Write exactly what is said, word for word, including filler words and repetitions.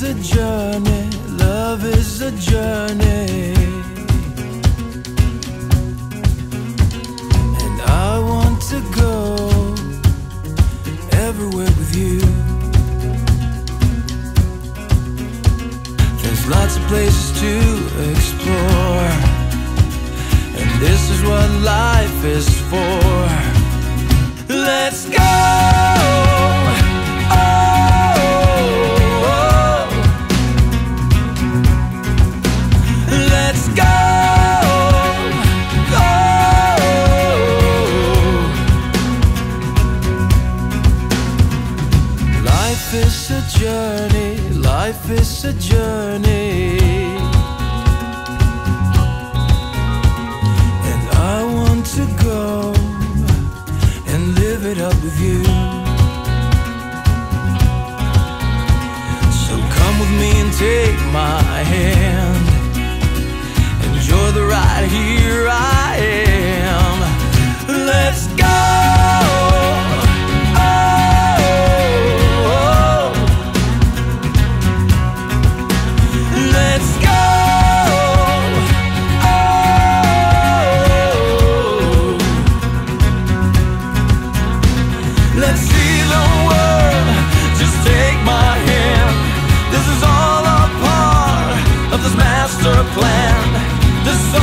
a journey, love is a journey, and I want to go everywhere with you. There's lots of places to explore, and this is what life is for. Let's go! Life is a journey, life is a journey, and I want to go and live it up with you. So come with me and take my hand, enjoy the ride, here I am. Let's go! Let's see the world, just take my hand. This is all a part of this master plan. This